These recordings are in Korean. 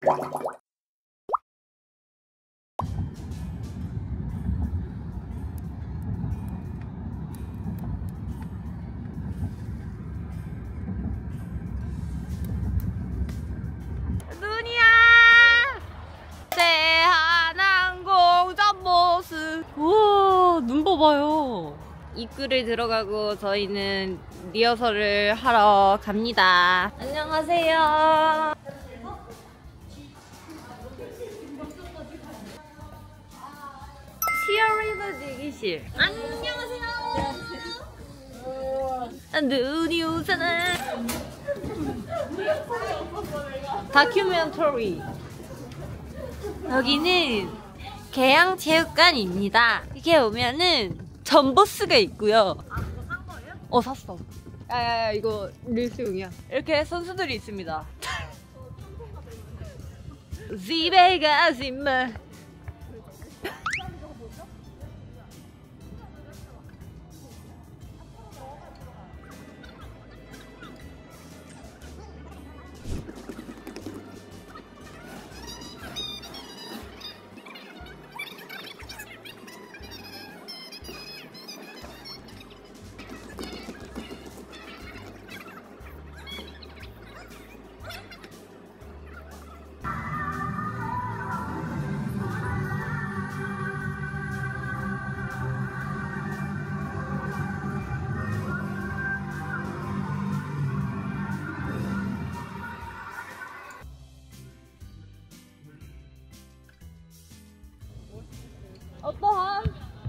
눈이야! 대한항공 전보스. 우와, 눈 봐봐요. 입구를 들어가고 저희는 리허설을 하러 갑니다. 안녕하세요. 치어리더 대기실. 안녕하세요. 눈이 오잖아. 다큐멘터리. 여기는 계양체육관입니다. 이렇게 오면은 전보스가 있고요. 아, 그거 산 거예요? 샀어. 야야야, 이거 릴스용이야. 이렇게 선수들이 있습니다. 집에 가지마. 어떠한?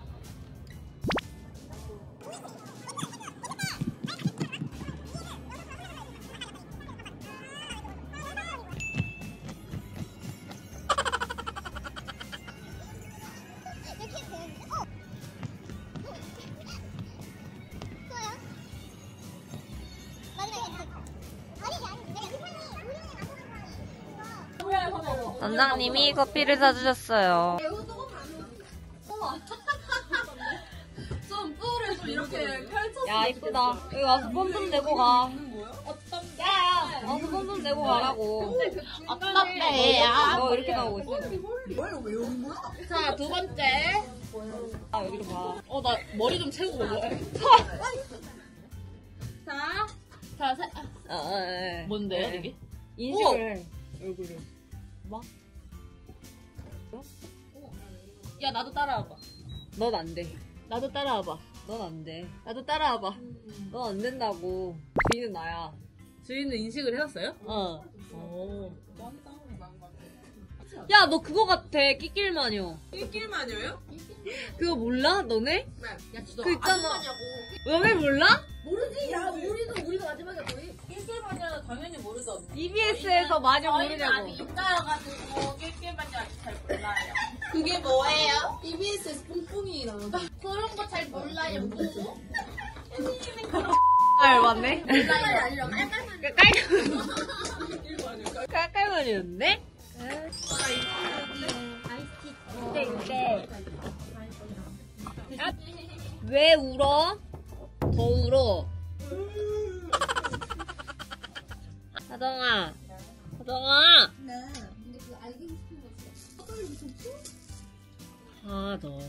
원장님이 커피를 사주셨어요. 좀 뿔을 좀 이렇게 펼쳐서. 야, 이쁘다. 여기 와서 돈 좀 내고 가. 야, 와서 돈 좀 내고 가라고. 어떤데? 너 이렇게 나오고 있어. 자, 두 번째. 아, 여기로 가. 나 머리 좀 채우고 올래. 자, 뭔데요, 이게? 인식을. 얼굴을. 뭐? 야, 나도 따라와봐. 넌 안 돼. 나도 따라와봐. 넌 안 돼. 나도 따라와봐. 넌 안 된다고. 주인은 나야. 주인은 인식을 해왔어요? 어. 오. 야, 너 그거 같아. 끼낄마녀. 끼낄마녀요? 그거 몰라? 너네? 야, 주도 그 있잖아. 너네 몰라? 모르지? 야, 우리도 마지막에 거의 낄낄마녀는 당연히 모르죠. EBS에서 마녀 모르냐고. 입다여가지고 낄낄마녀 잘 몰라요. 그게 뭐예요? EBS에서 뿡뿡이 나오는데 그런 거 잘 몰라요. 뭐? 아, 맞네. 몰라요 아니라 깔깔마녀. 깔깔마녀였네? 왜 울어? 더 울어. 하정아. 하정아. 근데 그거 알고 싶은 거 있어. 하정.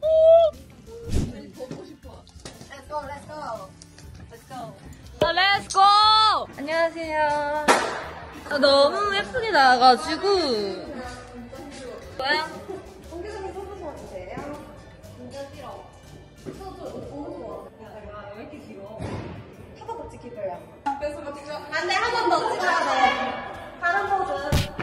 보고 싶어. Let's go, let's go. Let's go. 렛츠고! 안녕하세요. 너무 예쁘게 나와가지고. 뭐야? 공개적인 소주만 주세요. 진짜 싫어. 소주 너무 좋아. 야, 왜 이렇게 길어? 한 번 더 찍힐 거야. 그래서 막 찍자. 안 돼, 한 번 더 찍어야 돼. 다른 포즈.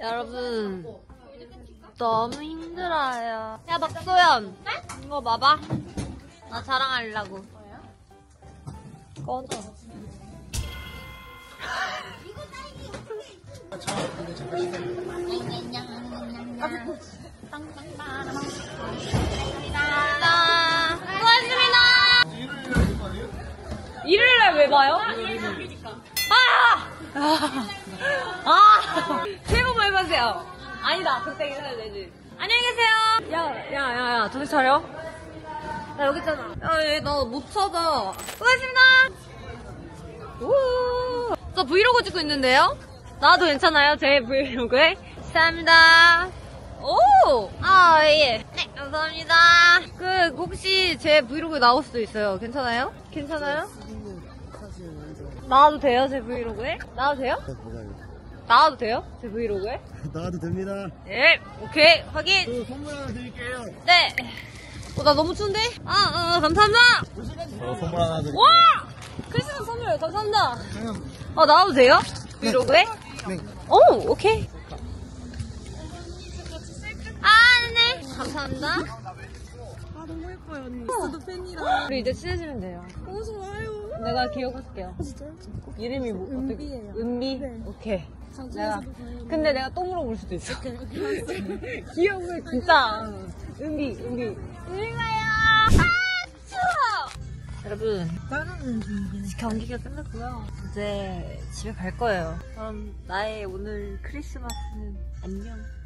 여러분 너무 힘들어요. 야 박소연 이거 봐봐. 나 자랑하려고. 꺼져. 수고하셨습니다. 일요일날 왜 봐요? 새해 복 많이 받으세요. 아니다, 그때 계산해야 되지. 안녕히 계세요. 야, 정신 차려. 나 여기 있잖아. 야, 얘 나 못 찾아. 수고하셨습니다. 오, 저 브이로그 찍고 있는데요. 나도 괜찮아요? 제 브이로그에? 감사합니다. 오! 아, 예. 네, 감사합니다. 혹시 제 브이로그에 나올 수도 있어요. 괜찮아요? 괜찮아요? 나와도 돼요, 제 브이로그에? 나와도 돼요? 나와도 돼요? 제 브이로그에? 나와도 됩니다. 예, 오케이, 확인. 그 선물 하나 드릴게요. 네. 나 너무 추운데? 감사합니다. 선물 하나 드릴게요. 와! 크리스마스 선물, 감사합니다. 나와도 돼요? 브이로그에? 네. 오, 오케이. 네. 감사합니다. 너무 예뻐요, 언니. 저도 팬이라. 우리 이제 친해지면 돼요. 너무 좋아요. 내가 기억할게요. 진짜요? 이름이 뭐? 은비예요. 은비? 네. 오케이. 장소에서도 봐요. 근데 내가 또 물어볼 수도 있어. 기억을 진짜. 은비. 은비가요. 추워! 여러분. 경기가 끝났고요. 이제 집에 갈 거예요. 그럼 나의 오늘 크리스마스는 안녕.